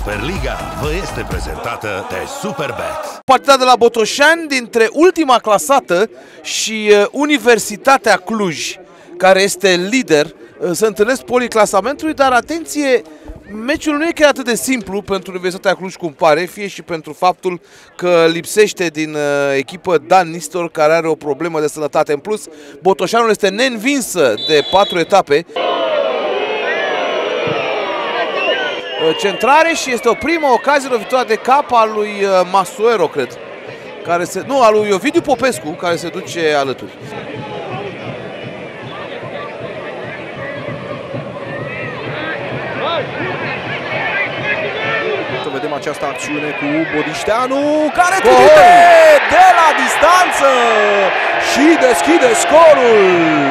Superliga vă este prezentată de Superbet. Partida de la Botoșani dintre ultima clasată și Universitatea Cluj, care este lider, se întâlnesc policlasamentului, dar atenție, meciul nu e chiar atât de simplu pentru Universitatea Cluj cum pare, fie și pentru faptul că lipsește din echipă Dan Nistor, care are o problemă de sănătate. În plus, Botoșanul este neînvinsă de 4 etape. Centrare și este o primă ocazie lovitoare de cap a lui Masuero, cred. A lui Ovidiu Popescu, care se duce alături. Să vedem această acțiune cu Bodișteanu, care trimite de la distanță și deschide scorul.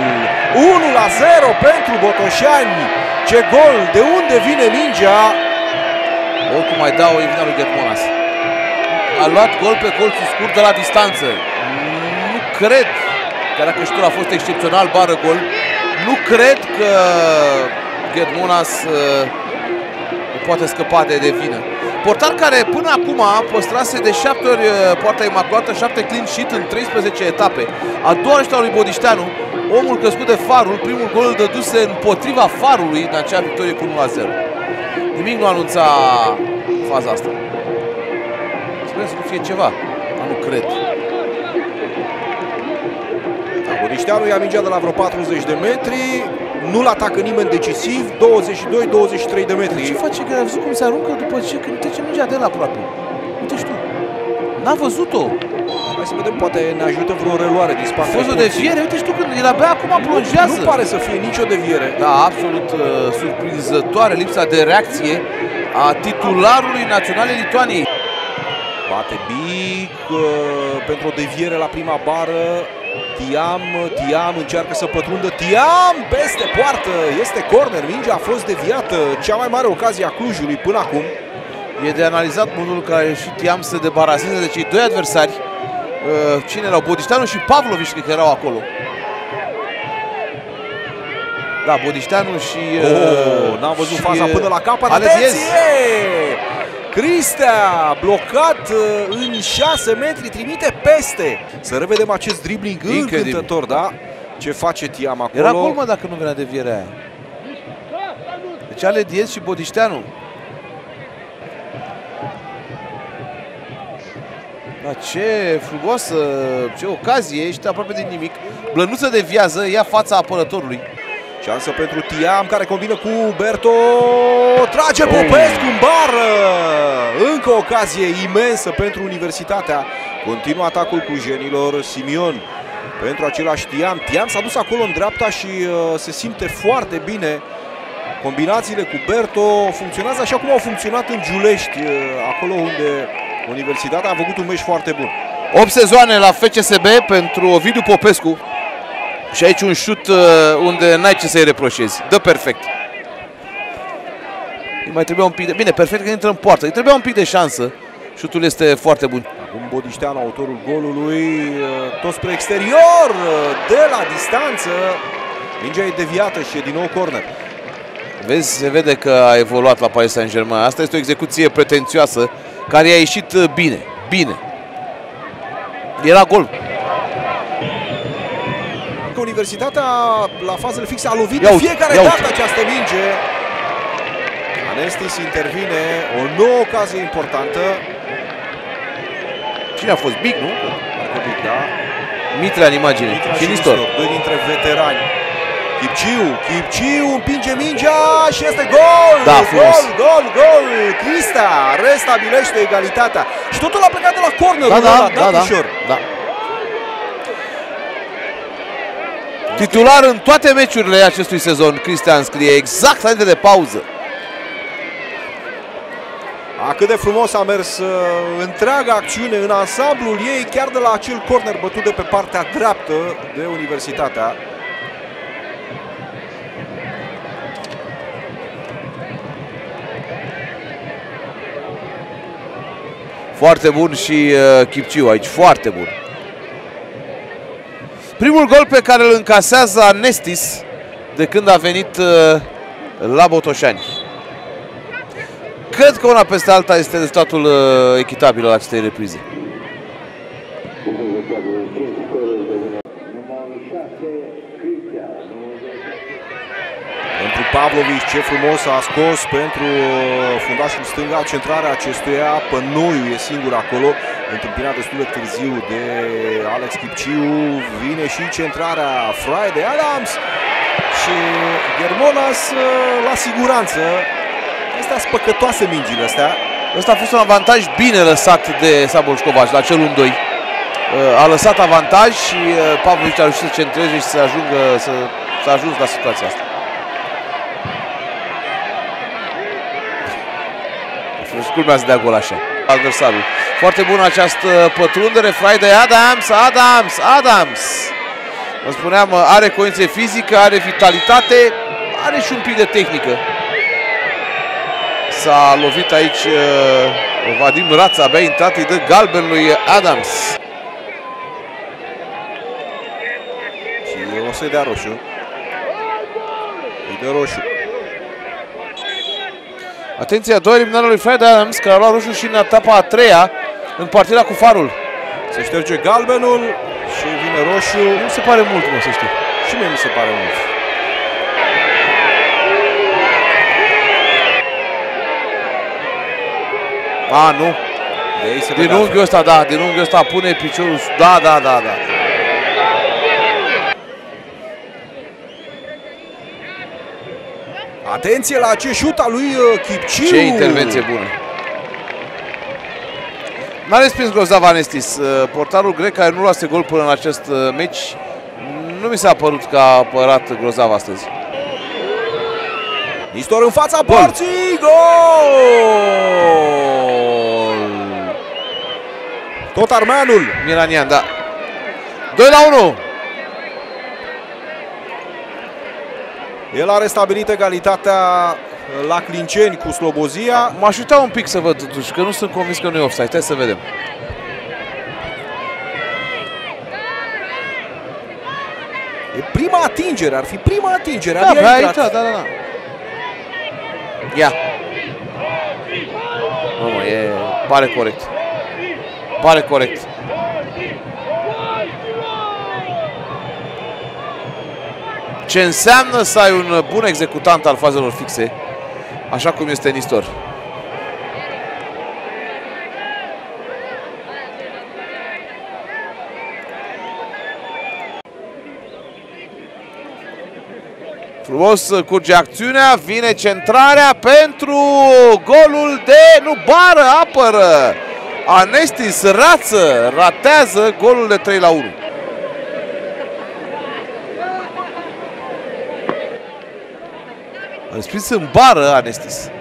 1-0 pentru Botoșani. Ce gol! De unde vine mingea? Oricum mai dau o vina lui Ghetmonas. A luat gol pe colțul scurt de la distanță. Nu cred, chiar dacă șutul a fost excepțional, bară gol, nu cred că Ghetmonas poate scăpa de vină. Portar care până acum păstrase de 7 ori poarta imaculată, 7 clean sheet în 13 etape. A doua reușită a lui Bodișteanu, omul crescut de Farul, primul gol îl dăduse împotriva Farului în acea victorie cu 1-0. Nimic nu anunța faza asta. Sper să nu fie ceva, dar nu cred. Bodișteanu ia mingea de la vreo 40 de metri, nu-l atacă nimeni decisiv, 22-23 de metri. Ce face? Că a văzut cum se aruncă după ce când trece mingea de la aproape. Uite și tu. N-a văzut-o. Hai să vedem, poate ne ajută vreo reluare din spate. A fost o deviere, uite și tu, când el abia acum plonjează. Nu pare să fie nicio deviere. Da, absolut surprinzătoare lipsa de reacție a titularului Naționale Lituaniei. Bate Bic pentru o deviere la prima bară. Tiam încearcă să pătrundă. Tiam peste poartă. Este corner. Mingea a fost deviată. Cea mai mare ocazie a Clujului până acum. E de analizat modul în care și Tiam se debaraseze de cei doi adversari. Cine erau? Bodișteanu și Pavlovici, cred că erau acolo. Da, Bodișteanu și... n-am văzut faza până la capăt. Atenție! Cristea, blocat în 6 metri, trimite peste. Să revedem acest dribbling încântător, da? Ce face Tiam acolo? Era gol, mă, dacă nu venea devierea aia. Deci Ale Diez și Bodișteanu. Da, ce frumoasă, ce ocazie, ești aproape de nimic. Blănuță deviază, ia fața apărătorului. Șansă pentru Tiam, care combină cu Berto. Trage Popescu în bară. Încă o ocazie imensă pentru Universitatea. Continuă atacul clujenilor. Simion pentru același Tiam. Tiam s-a dus acolo în dreapta și se simte foarte bine. Combinațiile cu Berto funcționează așa cum au funcționat în Giulești, acolo unde Universitatea a făcut un meci foarte bun. 8 sezoane la FCSB pentru Ovidiu Popescu. Și aici un șut unde n-ai ce să-i reproșezi. Dă perfect. Îi mai trebuia un pic de... Bine, perfect că intră în poartă. Îi trebuia un pic de șansă. Șutul este foarte bun. Acum Bodișteanu, autorul golului, tot spre exterior, de la distanță. Mingea e deviată și e din nou corner. Vezi, se vede că a evoluat la Paris Saint-Germain. Asta este o execuție pretențioasă care i-a ieșit bine. Bine. Era gol. Universitatea la fazele fixe a lovit de fiecare dată această minge. Anestis intervine, o nouă ocazie importantă. Cine a fost? Bic, nu? Bic, da. Mitre în imagine. Și Nistor. Doi dintre veterani. Chipciu împinge mingea și este gol! Da, gol! Cristea restabilește egalitatea. Și totul a plecat de la corner. Da. Titular în toate meciurile acestui sezon, Cristian scrie exact înainte de pauză. Cât de frumos a mers întreaga acțiune în ansamblul ei, chiar de la acel corner bătut de pe partea dreaptă de Universitatea. Foarte bun și Chipciu aici, foarte bun. Primul gol pe care îl încasează Anestis de când a venit la Botoșani. Cred că una peste alta este rezultatul echitabil al acestei reprize. Pentru Pavlovic, ce frumos a scos pentru fundașul stânga, centrarea acestuia, Pănoiu e singur acolo, întâmpinat destul de târziu de Alex Chipciu, vine și centrarea Friday Adams și Germonas la siguranță. Astea spăcătoase mingile astea. Ăsta a fost un avantaj bine lăsat de Szabolcs Kovács la cel 1-2. A lăsat avantaj și Pavlovic a reușit să centreze și să ajungă să ajungă la situația asta. Culmează de gol așa adversarul. Foarte bună această pătrundere. Friday Adams. Vă spuneam, are condiție fizică, are vitalitate, are și un pic de tehnică. S-a lovit aici Vadim Rața, abia intrat, îi dă galben lui Adams. Și o să-i dea roșu. Îi dă roșu. Atenție, a doua eliminare lui Friday Adams, care a luat roșu și în etapa a treia în partida cu Farul. Se șterge galbenul și vine roșu. Nu mi se pare mult, mă, să știu. Și mie mi se pare mult. A, nu. Din unghiul ăsta, da, din unghiul ăsta pune piciorul. Da. Atenție la ce șut al lui Chipciu. Ce intervenție bună. N-a respins grozav Anestis. Portarul grec care nu luase gol până în acest meci. Nu mi s-a părut că a apărat grozav astăzi. Nistor în fața porții. Gol! Tot armeanul. Milanian, da. 2-1. El a restabilit egalitatea la Clinceni cu Slobozia. M-aș uita un pic să văd totuși, că nu sunt convins că nu e offside. Hai să vedem. E prima atingere, ar fi prima atingere. Da, da. Ia. Pare corect. Pare corect. Ce înseamnă să ai un bun executant al fazelor fixe, așa cum este Nistor. Frumos curge acțiunea, vine centrarea pentru golul de... Nu, bară, apără! Anestis Rață ratează golul de 3-1. A respins în bară Anestis.